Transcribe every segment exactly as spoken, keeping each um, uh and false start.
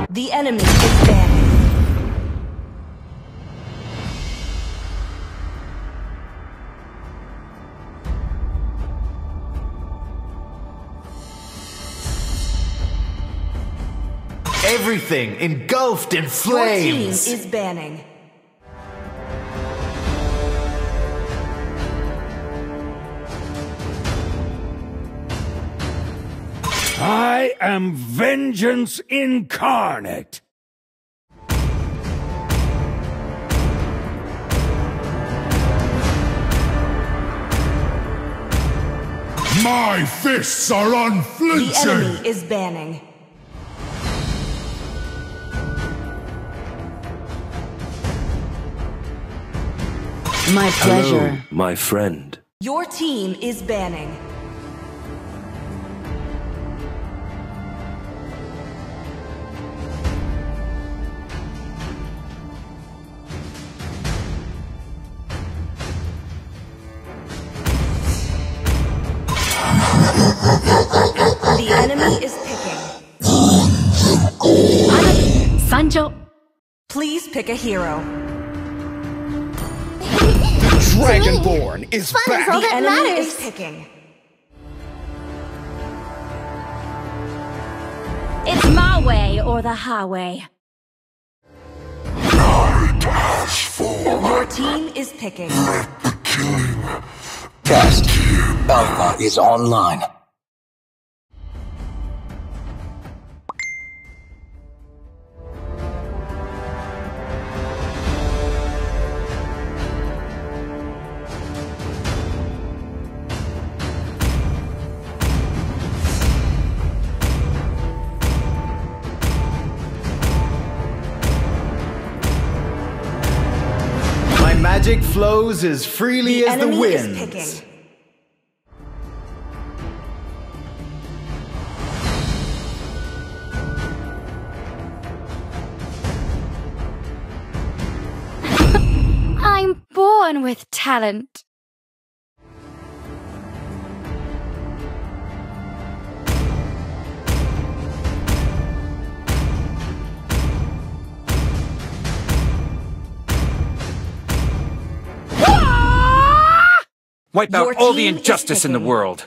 The enemy is banning. Everything engulfed in flames! Your team is banning. I am vengeance incarnate! My fists are unflinching! The enemy is banning. My pleasure. Hello, my friend. Your team is banning. The enemy is picking. Sanjo. Please pick a hero. Dragonborn is Fun is all The that enemy matters. is picking. It's my way or the highway. Night has fallen. Your team is picking. Let the killing Test. Alpha is online. My magic flows as freely The as the enemy is winds. picking. I'm born with talent. Wipe Your out all the team is injustice in the picking. world.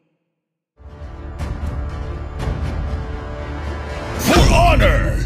for honor!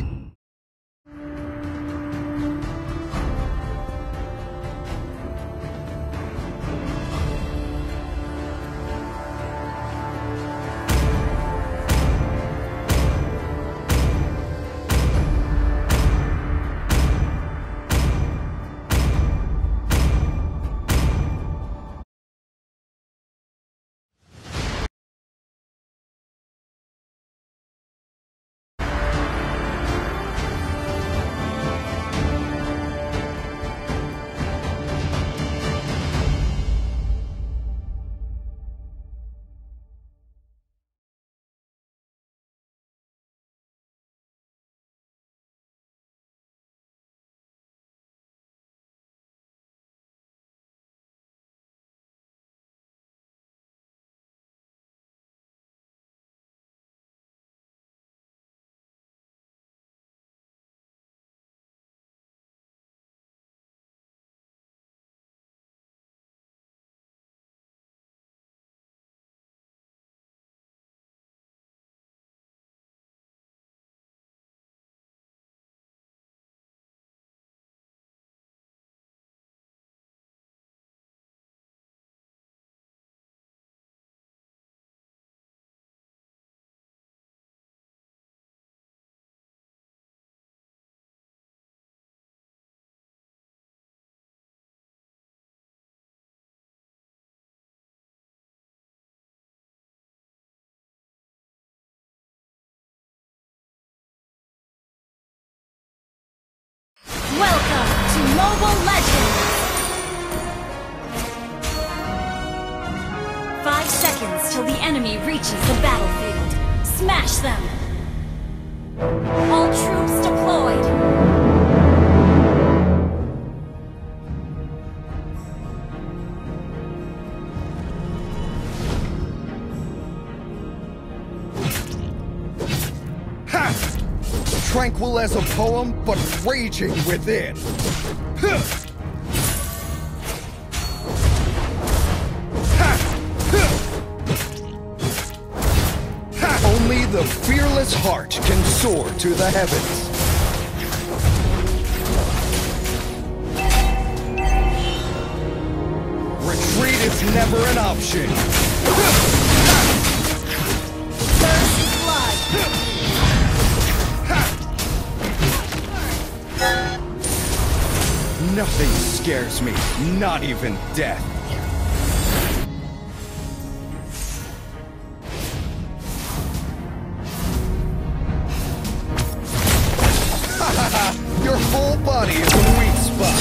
Welcome to Mobile Legends! Five seconds till the enemy reaches the battlefield. Smash them! All troops deployed! Tranquil as a poem, but raging within. Only the fearless heart can soar to the heavens. Retreat is never an option. First blood. Nothing scares me, not even death. Your whole body is a weak spot.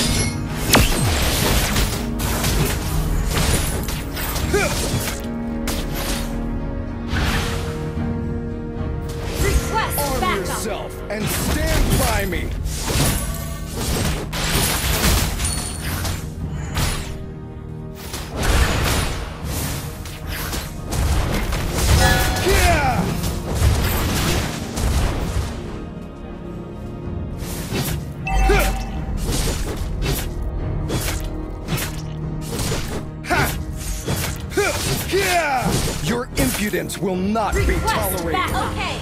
Request Arm backup. yourself and stand by me. Yeah! Yeah! Your impudence will not be Request tolerated. backup. Okay.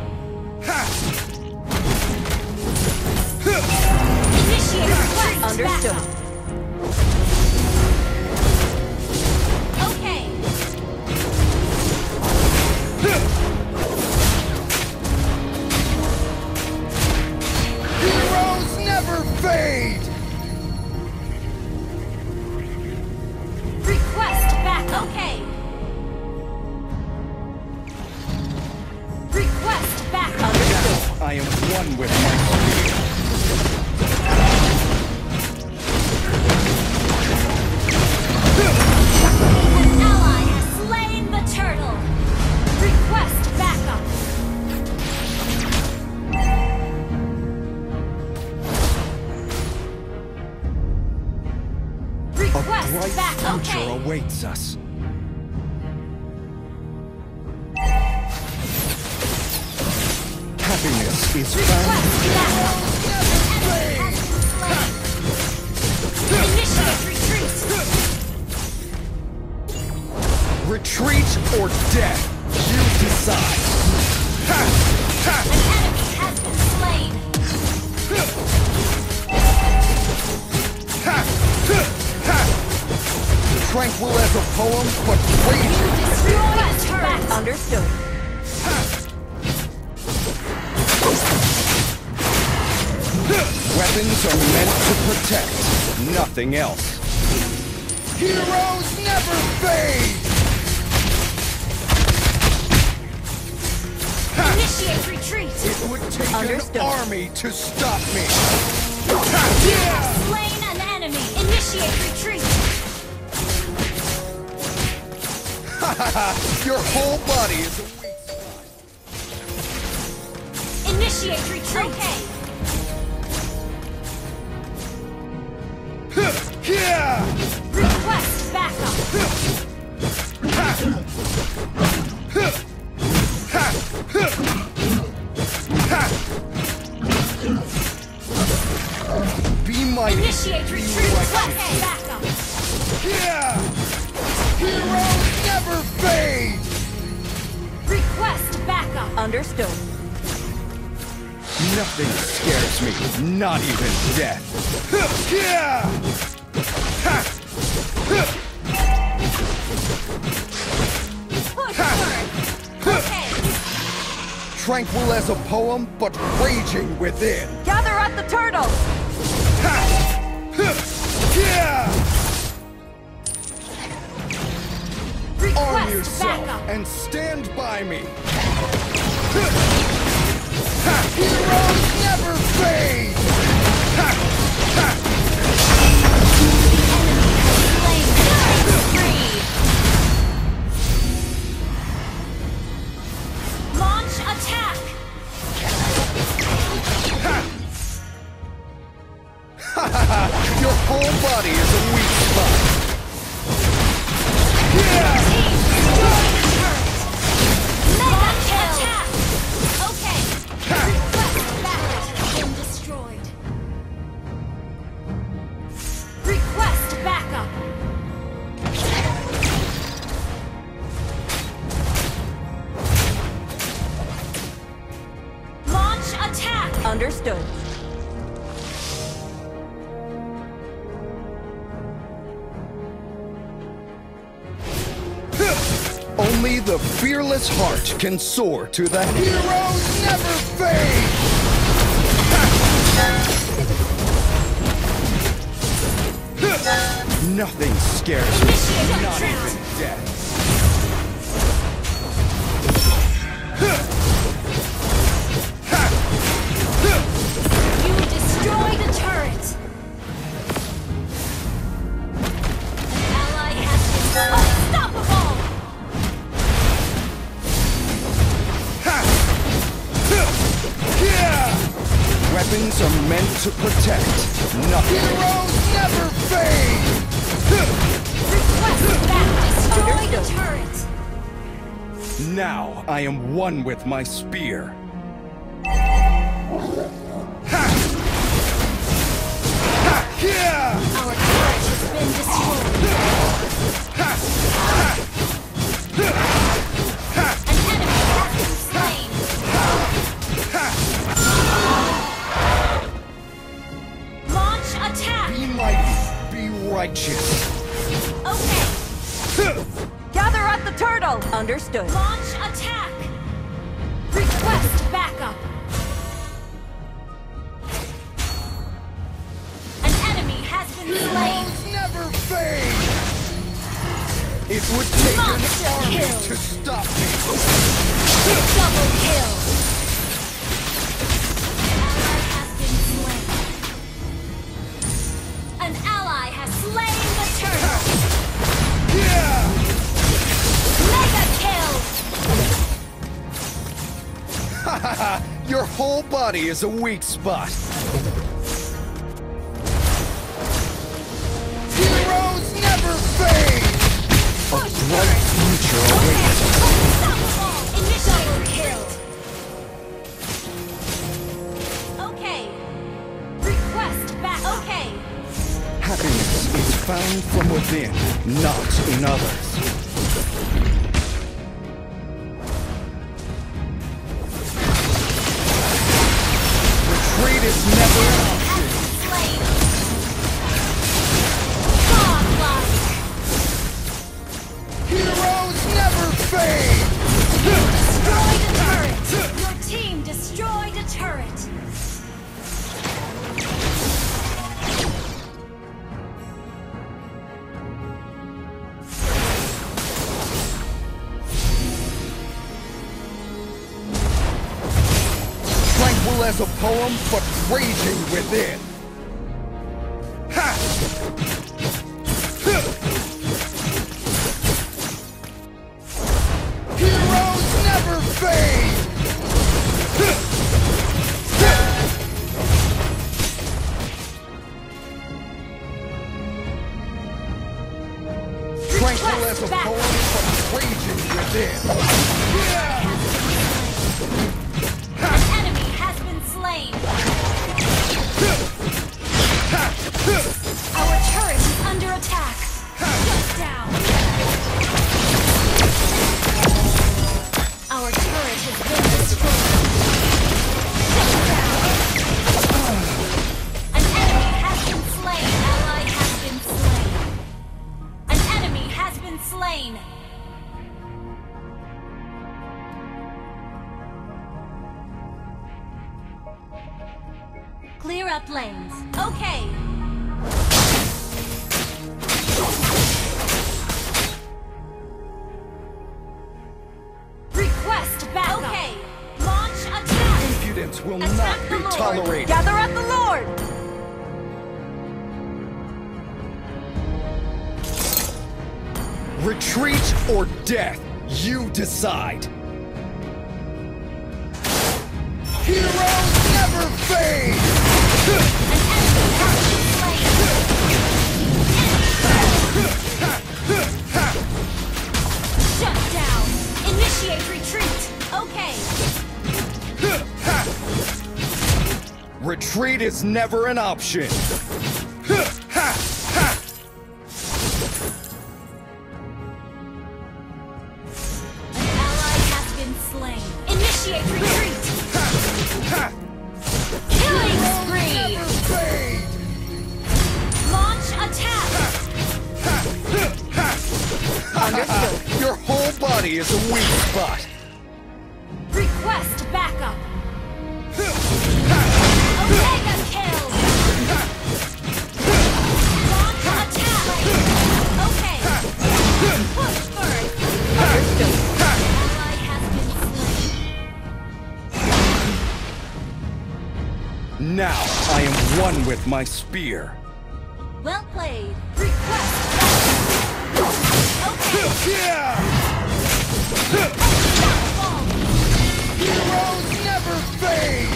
Initiate request Understood. backup. Okay. Heroes never fade! Request back. Okay. Request back. I am one with my speed. An ally has slain the turtle. Request backup. A Request bright back. future Okay. awaits us. Happiness is found. Request backup. Enemy has been slain. Initiate retreat. Retreat or death, you decide. Ha! Ha! An enemy has been slain. Ha! Ha! Ha! Tranquil as a poem, but raging. Destroy the turret. Understood. Weapons are meant to protect, nothing else. Heroes never fade! Initiate retreat. It would take Understood. an army to stop me. You have slain an enemy. Initiate retreat. Your whole body is a weak spot. Initiate retreat. Okay. Yeah! Request backup. Be mighty. Initiate retreat. Okay. Backup. Yeah! Heroes never fade! Request backup. Understood. Nothing scares me, not even death. Yeah! Ha! Push forward. Okay. Tranquil as a poem, but raging within. Gather at the turtle. Ha! Yeah! Arm Request yourself backup. and stand by me. Ha! Heroes never fade! Ha! Ha! Slain. Free. Launch attack. Your whole body is a weak spot. Yeah! Team, destroy the turret. Mega kill. Attack. Okay. Request backup. attack! Understood. Only the fearless heart can soar to the heroes never fade! Nothing scares me, Initiate not retreat. even death. You destroyed a turret! An ally has been unstoppable! Weapons are meant to protect, not heroes never fade! Request back! Destroyed a turret! Now I am one with my spear. Our turret has been destroyed. An enemy has been slain. Launch attack! Be mighty, be righteous. Okay, Gather at the turtle. Understood. launch attack! Request backup! An enemy has been slain. Heroes never fade! It would take Monster an army kill. to stop me. Double kill! An ally has been slain. An ally has slain the turtle. Yeah! Mega kill! Your whole body is a weak spot. Heroes never fade! A bright future awaits. Unstoppable! Initial kill! Okay. Request back. Okay. Happiness is found from within, not in others. Retreat is never an option. Slain. Godlike. Heroes never fade! Destroyed a turret. Your team destroyed a turret. Tranquil as a poem, but raging within. Ha! Heroes never fade! Tranquil as a poem, but raging within. An enemy has been slain. Our turret is under attack. Shut down. Our turret has been destroyed. Shut down. An enemy has been slain. Ally has been slain. An enemy has been slain. Clear up lanes. Okay. Request backup. Okay. Launch attack. Impudence will Attack not the be Lord. tolerated. Gather at the Lord. Retreat or death, you decide. Heroes never fade! An enemy has been slain. Shut down. Initiate retreat. Okay. Retreat is never an option. An ally has been slain. Initiate retreat. body is a weak spot. Request backup. Omega kill. Launch attack. Okay. Push first. Understood. Ally has been slain. Now I am one with my spear. Well played. Request backup. Okay. Fall. Heroes never fade!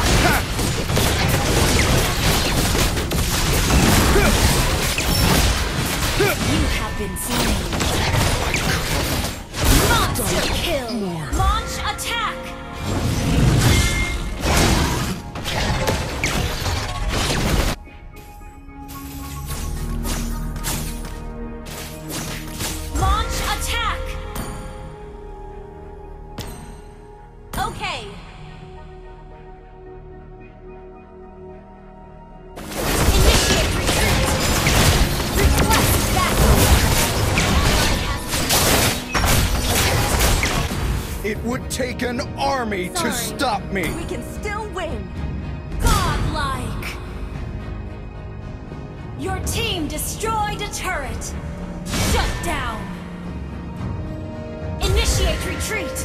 You have been slain. Monster kill. Launch attack. Launch attack. Okay. Initiate retreat. Request backup. It would take an army to Sorry. stop me. We can still win. Godlike. Your team destroyed a turret. Shut down. Initiate retreat.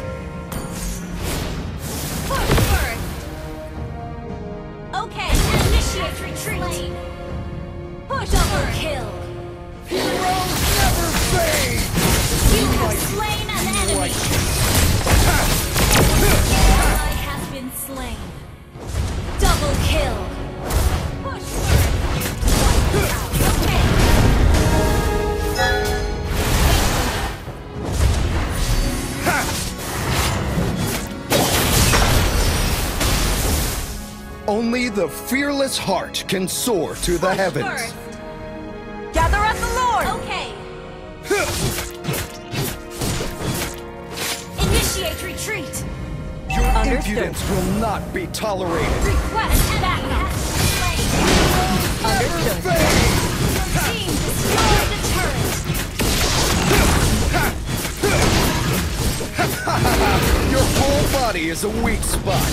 Push first. Okay, initiate retreat. Push double kill. Heroes never fade! You have slain an enemy. Ally has been slain. Double kill. Push first. Okay. Only the fearless heart can soar to the Push heavens. first. Gather at the Lord. Okay. Initiate retreat. Your Understood. impudence will not be tolerated. Request backup. Understood. Fade! Your team destroyed the turret. Your whole body is a weak spot.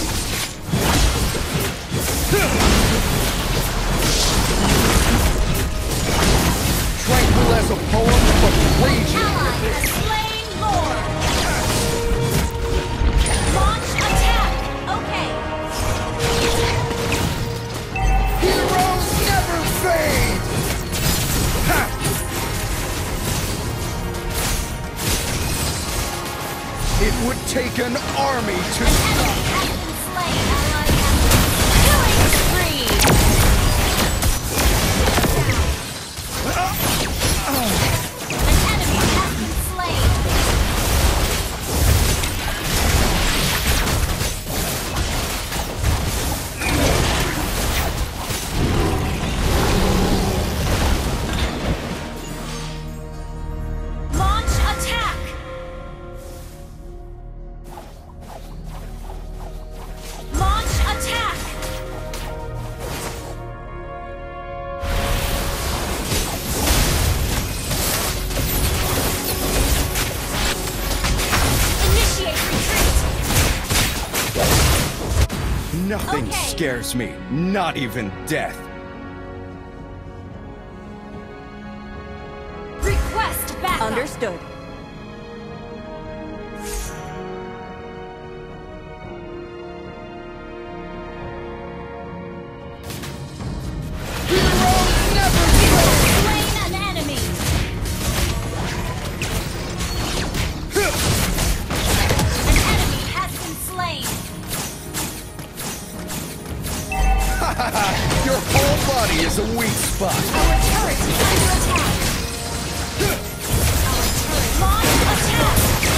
Tranquil as a poem, but raging. Ally has slain Lord. Launch attack. Okay. Heroes never fade! Ha! It would take an army to stop. Has been slain. Ally has killing spree. An enemy has been slain. Launch attack. Launch attack. Initiate retreat. Nothing Okay. scares me, not even death. Request backup. Understood. Heroes never You fade! have slain an enemy. An enemy has been slain. Your whole body is a weak spot. Our turret is under attack. Our turret launch attack.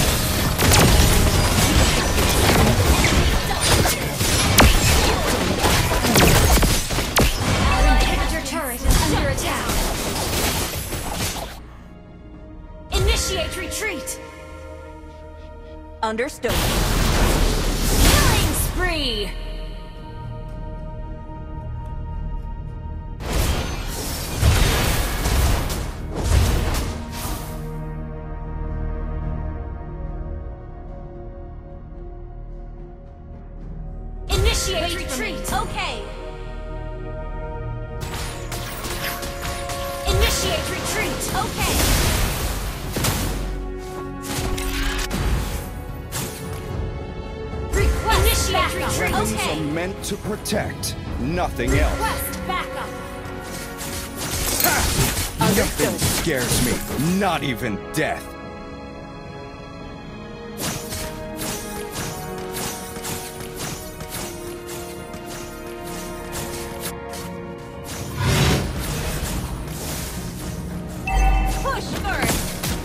Our inhibitor turret is under attack. Initiate retreat. Understood. Killing spree. Okay. Initiate retreat. Okay. Request Initiate retreat. Weapons Okay. are meant to protect, nothing else. Request backup. Nothing scares me, not even death. Push first.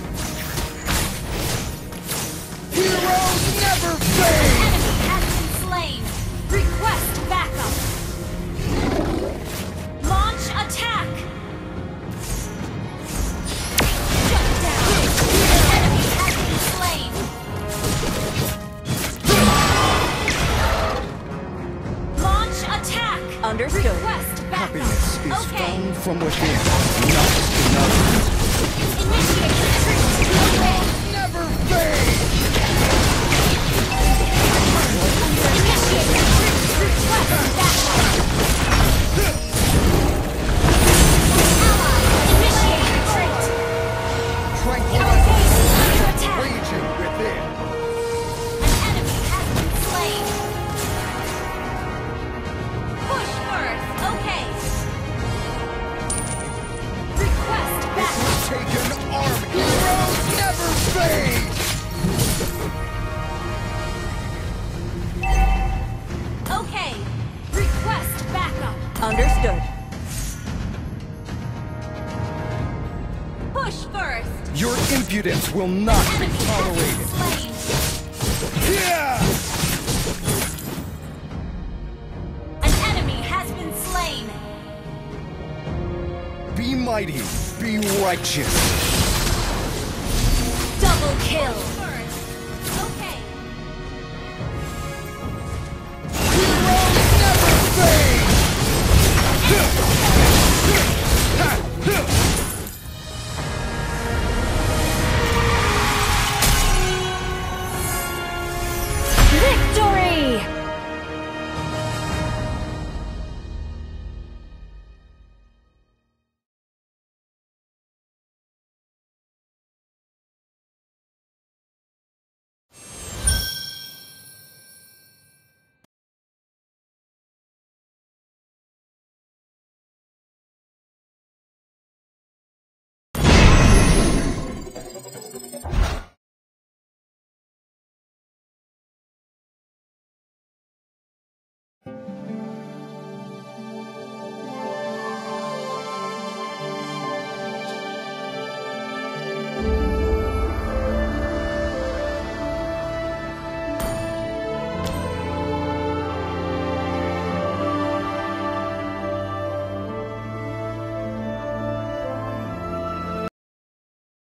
Heroes never fade! Enemy has been slain. Request backup. Launch attack. Shut down. Enemy has been slain. Launch attack. Understood. Request backup. Happiness is Okay. found from within, not in others. Initiate retreat. Okay. Never fade! Initiate retreat. Request backup. Ally, initiate retreat. Tranquility Our base is under attack. raging within. An enemy has been slain. Push first. Okay. Request backup. Take an arm. Heroes never fade! Okay. Request backup. Understood. Push first. Your impudence will not be Enemy has tolerated. been slain. Yeah! An enemy has been slain. Be mighty, be righteous. Double kill.